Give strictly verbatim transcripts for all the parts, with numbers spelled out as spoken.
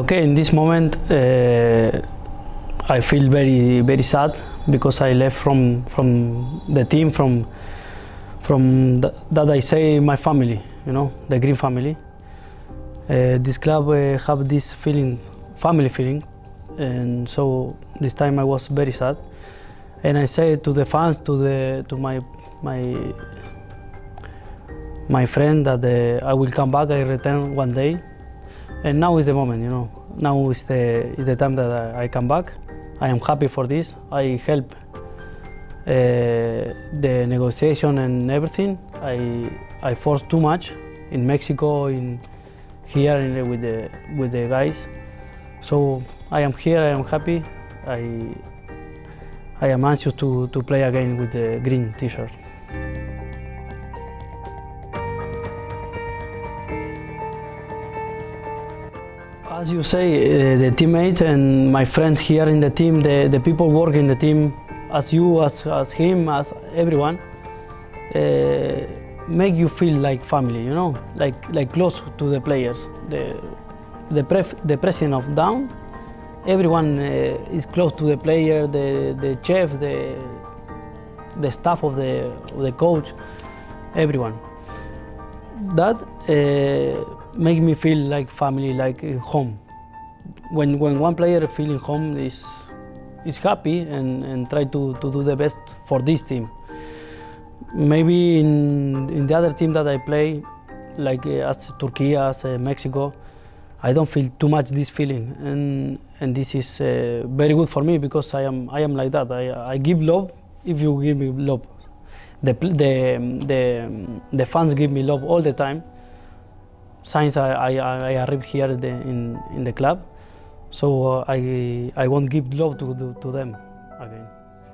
okay, in this moment uh, I feel very very sad because I left from from the team, from from th that I say my family, you know, the Green family. Uh, this club uh, have this feeling, family feeling, and so this time I was very sad. And I say to the fans, to the to my my my friend that uh, I will come back, I return one day. And now is the moment, you know. Now is the is the time that I, I come back. I am happy for this. I help uh, the negotiation and everything. I I forced too much in Mexico, in here in, with the with the guys. So I am here. I am happy. I I am anxious to to play again with the green T-shirt. As you say, uh, the teammates and my friends here in the team, the, the people working in the team, as you, as, as him, as everyone, uh, make you feel like family, you know, like like close to the players. The the, pref, the president of Dawn, everyone uh, is close to the player, the the chef, the the staff of the of the coach, everyone. That. Uh, make me feel like family, like home. When when one player feeling home is is happy and, and try to, to do the best for this team. Maybe in in the other team that I play, like uh, as Turkey, as uh, Mexico, I don't feel too much this feeling, and and this is uh, very good for me because I am I am like that. I I give love if you give me love. The the the the fans give me love all the time. Since I, I, I arrived here the, in, in the club, so uh, I, I won't give love to, to, to them again.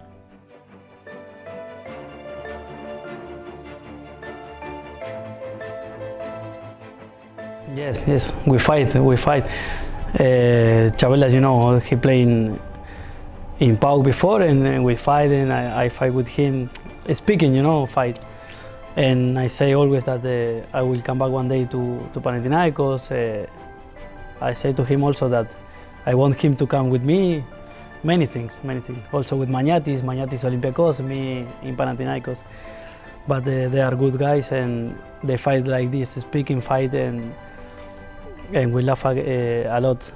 Yes, yes, we fight, we fight. Uh, Chabela, you know, he played in, in P A U before, and, and we fight, and I, I fight with him, speaking, you know, fight. And I say always that uh, I will come back one day to, to Panathinaikos. Uh, I say to him also that I want him to come with me. Many things, many things. Also with Maniatis, Maniatis Olympiacos, me in Panathinaikos. But uh, they are good guys and they fight like this, speaking fight, and, and we laugh uh, a lot.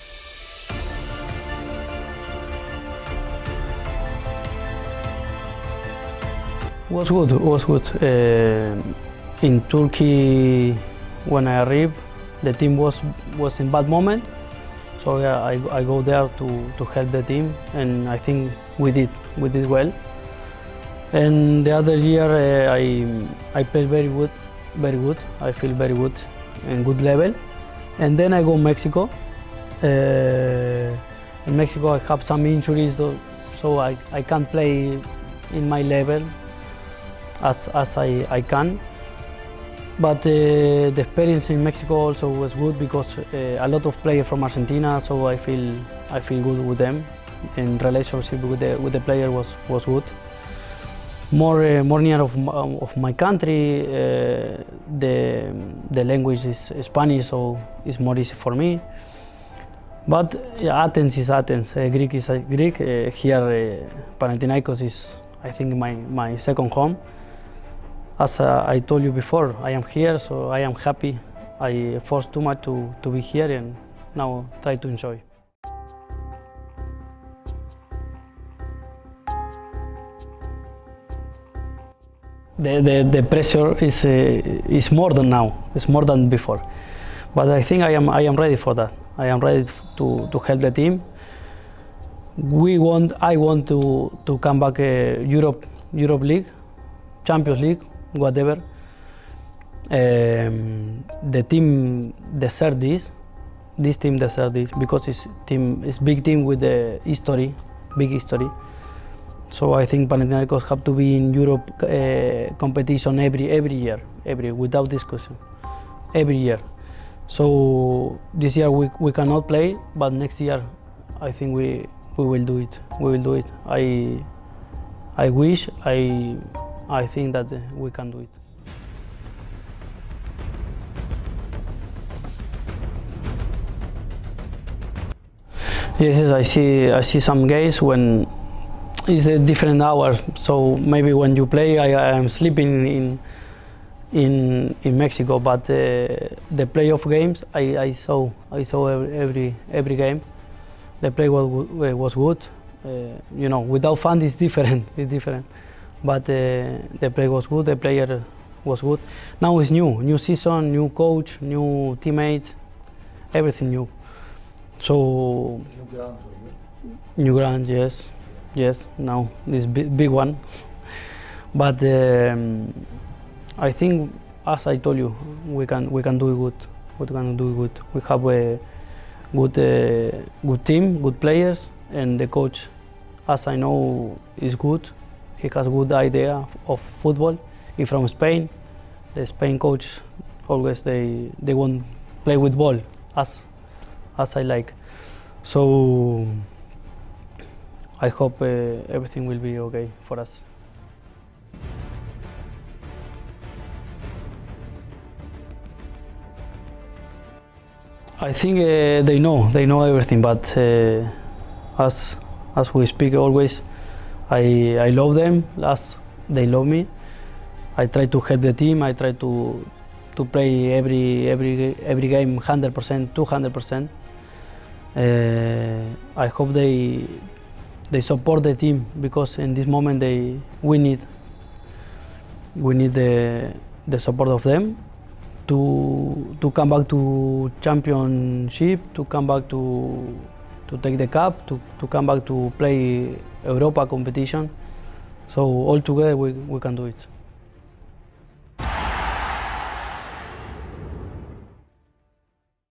Was good, was good. Uh, in Turkey, when I arrived, the team was was in bad moment, so yeah, I I go there to to help the team, and I think we did we did well. And the other year uh, I I played very good, very good. I feel very good and good level. And then I go Mexico. Uh, in Mexico I have some injuries, so I I can't play in my level as, as I, I can. But uh, the experience in Mexico also was good because uh, a lot of players from Argentina, so I feel I feel good with them, and relationship with the with the player was was good. More uh, more near of my, of my country, uh, the the language is Spanish, so it's more easy for me. But yeah, Athens is Athens, uh, Greek is uh, Greek. Uh, here, uh, Panathinaikos is, I think, my my second home. As uh, I told you before, I am here, so I am happy. I forced too much to, to be here, and now try to enjoy. The, the, the pressure is, uh, is more than now, it's more than before. But I think I am, I am ready for that. I am ready to, to help the team. We want, I want to, to come back uh, Europe, Europe League, Champions League, whatever. Um, the team deserves this. This team deserves this because it's team, it's big team with the history, big history. So I think Panathinaikos have to be in Europe uh, competition every every year, every without discussion, every year. So this year we we cannot play, but next year I think we we will do it. We will do it. I I wish I. I think that we can do it. Yes, yes, I see. I see some games when it's a different hour. So maybe when you play, I, I am sleeping in in in Mexico. But uh, the playoff games, I, I saw. I saw every every, every game. The play was was good. Uh, you know, without fans, it's different. It's different. But uh, the play was good. The player was good. Now it's new. New season, new coach, new teammates, everything new. So New ground for you. new ground, yes, yes. Now this big, big one, but um, I think, as I told you, we can we can do it good. We can do it good. We have a good uh, good team, good players, and the coach, as I know, is good. He has good idea of football. He's from Spain. The Spain coach always they they want play with ball as as I like. So I hope uh, everything will be okay for us. I think uh, they know they know everything, but uh, as as we speak always, I I love them as they love me. I try to help the team. I try to to play every every every game one hundred percent, two hundred percent. Uh, I hope they they support the team, because in this moment they we need we need the the support of them to to come back to championship, to come back to to take the cup, to, to come back to play Europa competition. So all together we, we can do it.